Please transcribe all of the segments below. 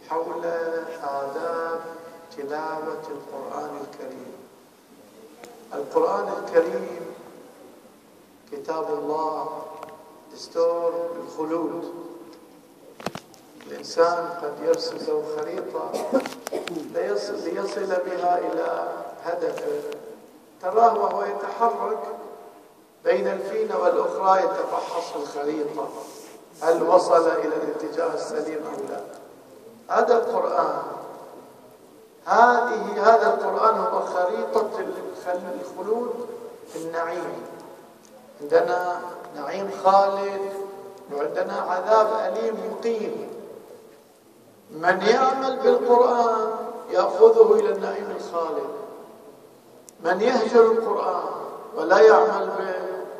حول آداب تلاوة القرآن الكريم. القرآن الكريم كتاب الله، دستور الخلود. الإنسان قد يرسم له خريطة ليصل بها إلى هدفه، تراه وهو يتحرك بين الفينة والأخرى يتفحص الخريطة هل وصل إلى الاتجاه السليم أم لا. هذا القرآن، هذا القرآن هو خريطة الخلود في النعيم. عندنا نعيم خالد وعندنا عذاب أليم مقيم. من يعمل بالقرآن يأخذه إلى النعيم الخالد، من يهجر القرآن ولا يعمل به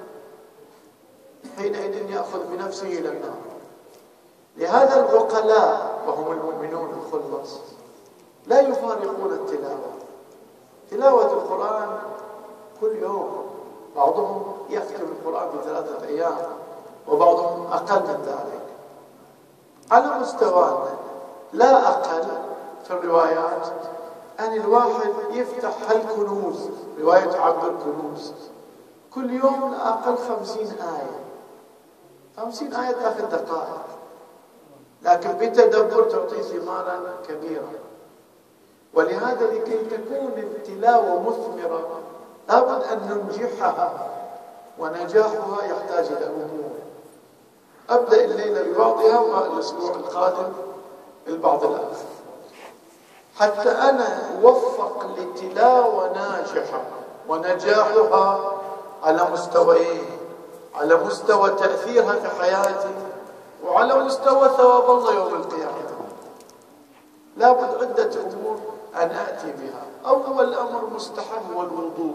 حينئذ يأخذ بنفسه إلى النار. لهذا العقلاء وهم المؤمنون الخلص لا يفارقون التلاوة. تلاوة القرآن كل يوم، بعضهم يختم القرآن ب3 أيام وبعضهم أقل من ذلك على مستوانا، لا أقل. في الروايات أن الواحد يفتح الكنوز، رواية عبد الكنوز، كل يوم لا أقل 50 آية. 50 آية تأخذ دقائق، لكن بتدبر تعطي ثمارا كبيرة. ولهذا لكي تكون التلاوة مثمرة لابد أن ننجحها، ونجاحها يحتاج إلى أمور. أبدأ الليلة ببعضها والأسبوع القادم البعض الآخر، حتى أنا أوفق لتلاوة ناجحة ونجاحها على مستويين: على مستوى تأثيرها في حياتي، وعلى مستوى ثواب الله يوم القيامة. لابد عدة أمور أن أتي بها. أول أمر مستحب هو الوضوء.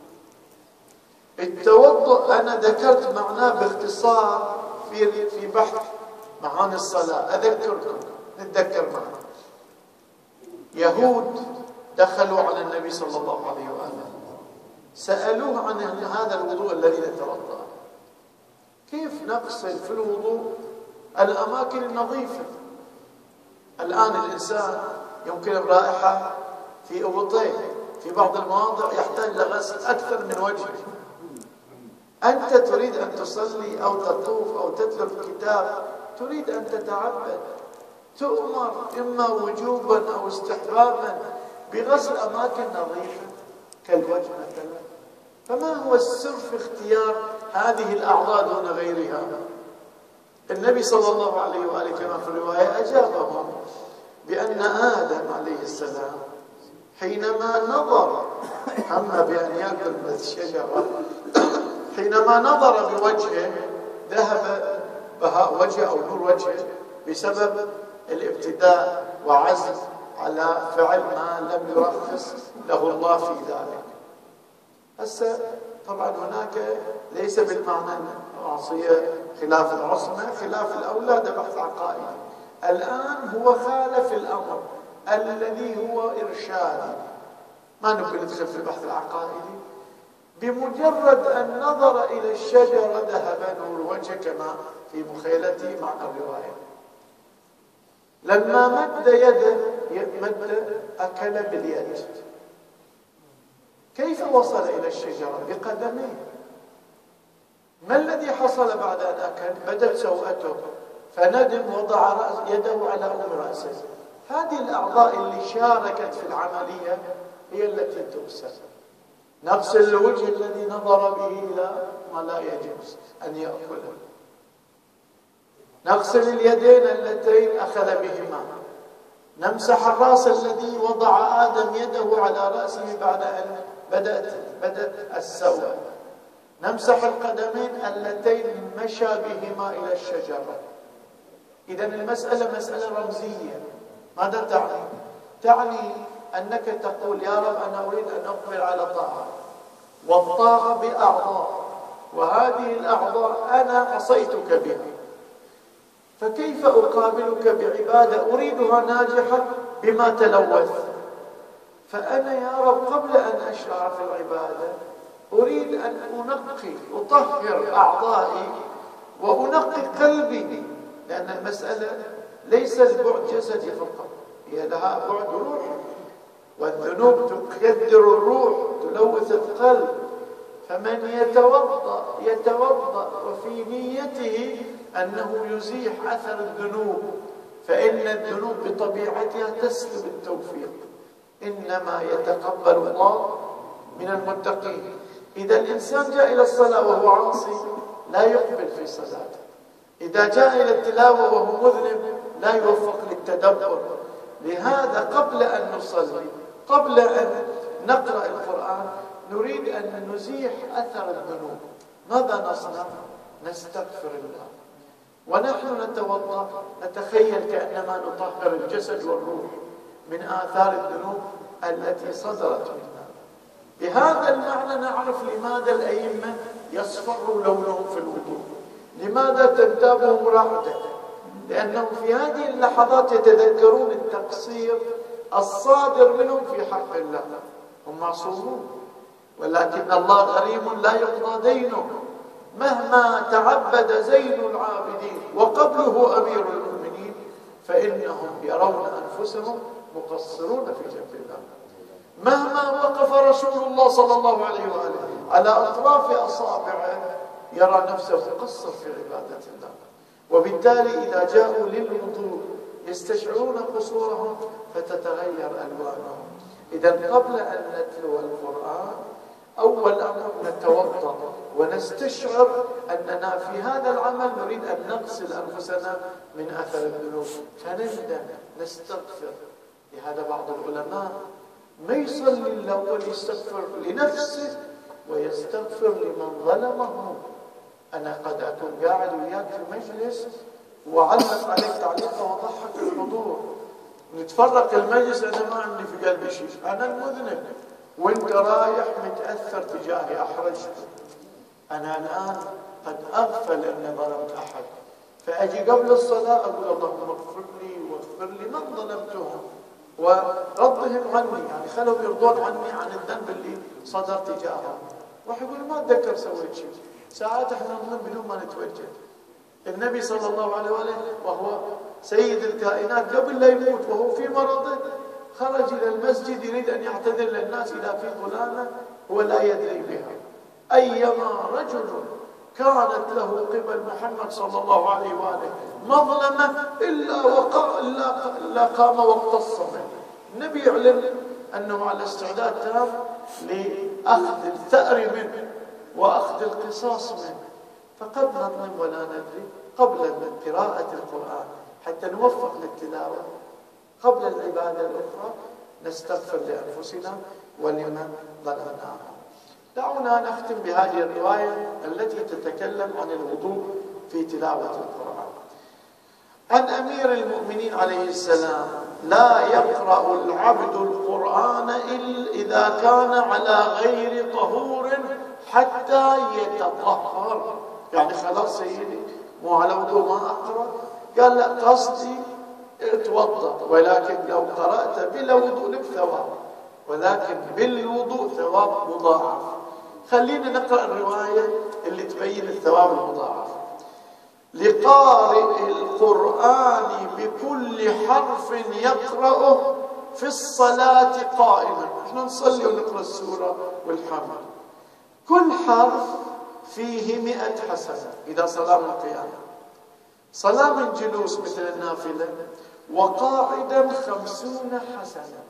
التوضؤ أنا ذكرت معناه باختصار في بحث معاني الصلاة، أذكركم نتذكر معنا. يهود دخلوا على النبي صلى الله عليه وآله، سألوه عن هذا الوضوء الذي نتوضأ، كيف نغسل في الوضوء الأماكن النظيفة. الآن الإنسان يمكن الرائحة في أبطيه، في بعض المواضع يحتاج لغسل أكثر من وجهه. أنت تريد أن تصلي أو تطوف أو تتلو كتاب، تريد أن تتعبد، تؤمر إما وجوبا أو استحبابا بغسل أماكن نظيفة كالوجه مثلا. فما هو السر في اختيار هذه الأعضاء دون غيرها؟ النبي صلى الله عليه وآله كما في الرواية أجابهم بأن آدم عليه السلام حينما نظر، هم بأن يأكل من الشجرة، حينما نظر بوجهه ذهب بهاء وجهه أو نور وجهه بسبب الابتداء وعزم على فعل ما لم يرخص له الله في ذلك. هسه طبعا هناك ليس بالمعنى المعصية خلاف العصمة، خلاف الأولاد بحث عقائدي. الآن هو خالف الأمر الذي هو إرشاد، ما نبي ندخل في البحث العقائدي. بمجرد أن نظر إلى الشجرة ذهب نور وجهه كما في مخيلتي مع الرواية. لما مد يده أكل باليد. كيف وصل إلى الشجرة؟ بقدميه. ما الذي حصل بعد أن أكل؟ بدت سوءته فندم، وضع يده على أم رأسه. هذه الأعضاء اللي شاركت في العملية هي التي تغسل. نغسل الوجه الذي نظر به إلى ما لا يجوز أن يأكله، نغسل اليدين اللتين أخذ بهما، نمسح الرأس الذي وضع آدم يده على رأسه بعد أن بدأت السوء، نمسح القدمين اللتين مشى بهما إلى الشجرة. إذن المسألة مسألة رمزية. ماذا تعني؟ تعني أنك تقول يا رب أنا أريد أن أقبل على طاعة، والطاعة بأعضاء، وهذه الأعضاء أنا عصيتك بها، فكيف أقابلك بعبادة أريدها ناجحة بما تلوث؟ فأنا يا رب قبل أن أشرع في العبادة أريد أن أنقي أطهر أعضائي وأنقي قلبي، لأن المسألة ليس البعد جسدي فقط، هي لها بعد روحي، والذنوب تكدر الروح، تلوث القلب. فمن يتوضأ وفي نيته أنه يزيح أثر الذنوب، فإن الذنوب بطبيعتها تسلب التوفيق. إنما يتقبل الله من المتقين. إذا الإنسان جاء إلى الصلاة وهو عاصي لا يقبل في صلاته، إذا جاء إلى التلاوة وهو مذنب لا يوفق للتدبر. لهذا قبل أن نصلي، قبل أن نقرأ القرآن، نريد أن نزيح أثر الذنوب. ماذا نصنع؟ نستغفر الله. ونحن نتوضأ نتخيل كأنما نطهر الجسد والروح من آثار الذنوب التي صدرت منا. بهذا المعنى نعرف لماذا الأئمة يصفر لونهم في الوضوء، لماذا تنتابهم رعدة، لأنهم في هذه اللحظات يتذكرون التقصير الصادر منهم في حق الله. هم معصومون، ولكن الله غريم لا يقضى دينه. مهما تعبد زين العابدين وقبله أمير المؤمنين فإنهم يرون أنفسهم مقصرون في جنب الله. مهما وقف رسول الله صلى الله عليه وآله على أطراف أصابعه يرى نفسه مقصر في عبادة الله. وبالتالي إذا جاءوا للوضوء يستشعرون قصورهم فتتغير ألوانهم. إذا قبل أن نتلو القرآن أول أمر نتوضأ ونستشعر أننا في هذا العمل نريد أن نغسل أنفسنا من أثر الذنوب، فنندم نستغفر. لهذا بعض العلماء ما يصلي الأول يستغفر لنفسه ويستغفر لمن ظلمه. أنا قد أكون قاعد وياك في مجلس وعلق عليك تعليقه وضحك الحضور، نتفرق المجلس، أنا ما عندي في قلبي شيء، أنا المذنب، وانت رايح متأثر تجاهي أحرجت. أنا الآن قد أغفل أني ظلمت أحد، فأجي قبل الصلاة أقول اللهم اغفر لي واغفر لي من ظلمتهم وردهم عني، يعني خلوا يرضون عني عن الذنب اللي صدر تجاههم. واحد يقول ما أتذكر سويت شيء. ساعات احنا نظلم بدون ما نتوجه. النبي صلى الله عليه وآله وهو سيد الكائنات قبل لا يموت وهو في مرضه خرج إلى المسجد يريد أن يعتذر للناس إذا في ظلامة هو لا يدري بها. أيما رجل كانت له قبل محمد صلى الله عليه وآله مظلمة إلا قام واقتص منه. النبي يعلن أنه على استعداد تام لأخذ الثأر منه وأخذ القصاص منه. فقد نظلم ولا ندري. قبل قراءة القرآن حتى نوفق للتلاوة، قبل العبادة الأخرى نستغفر لأنفسنا ولمن ظلمناهم. دعونا نختم بهذه الرواية التي تتكلم عن الوضوء في تلاوة القرآن. عن أمير المؤمنين عليه السلام: لا يقرأ العبد القرآن إلا إذا كان على غير طهور حتى يتطهر. يعني خلاص سيدي مو على وضوء ما أقرأ، قال لا قصدي اتوضأ، ولكن لو قرأت بلا وضوء لك ثواب، ولكن بالوضوء ثواب مضاعف. خلينا نقرأ الرواية اللي تبين الثواب المضاعف. لقارئ القرآن بكل حرف يقرأه في الصلاة قائما. احنا نصلي ونقرأ السورة والحمد، كل حرف فيه 100 حسنة إذا صلاة من قيام، صلاة من جلوس مثل النافلة، وقاعدا 50 حسنة.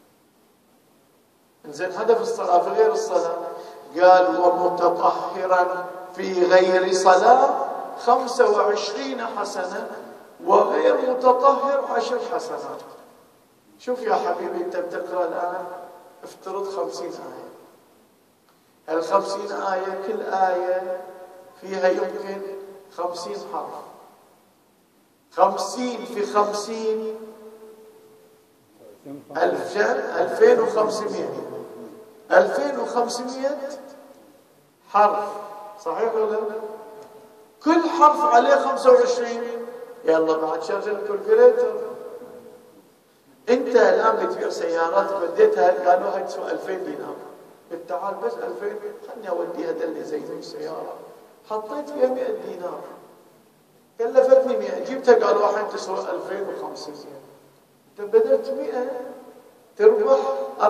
إنزين هدف الصلاة في غير الصلاة قال ومتطهرا في غير صلاة 25 حسنة، وغير متطهر 10 حسنات. شوف يا حبيبي أنت بتقرأ الآن افترض 50 آية، ال50 آية كل آية فيها يمكن 50 حرف، 50 في 50 2500 2500 حرف، صحيح ولا لا؟ كل حرف عليه 25. يلا بعد شغل الكالكوليتر. انت الان بتبيع سيارات بديتها قالوا هاي تسوى 2000 دينار، قلت تعال بس 2000 خلني اوديها دلي زي السياره، حطيت فيها 100 دينار كلفتني 100، جبتها قال واحد تسوى 2500. انت بدأت 100 تربح 400،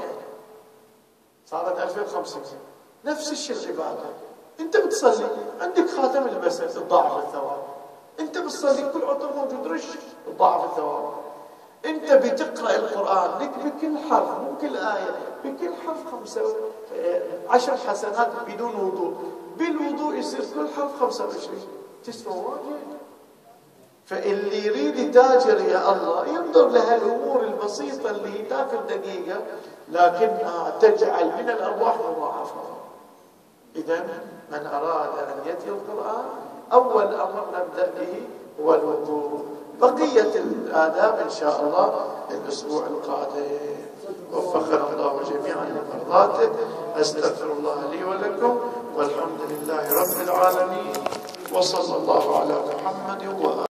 صارت 2500. نفس الشيء العبادة، انت بتصلي عندك خاتم البسة تضاعف الثواب، انت بتصلي كل عطر موجود رش تضاعف الثواب، انت بتقرأ القرآن لك بكل حرف مو كل آية، بكل حرف 10 حسنات بدون وضوء، بالوضوء يصير كل حرف 25، تسوى واجد. فاللي يريد يتاجر يا الله ينظر لهالامور البسيطة اللي تاخذ دقيقة لكنها تجعل من الارباح مضاعفة. اذا من اراد ان يتلو القرآن اول امر نبدأ به هو الوضوء، بقية الآداب إن شاء الله الأسبوع القادم. وفقنا الله جميعا لمرضاته. أستغفر الله لي ولكم، والحمد لله رب العالمين، وصلى الله على محمد وآله.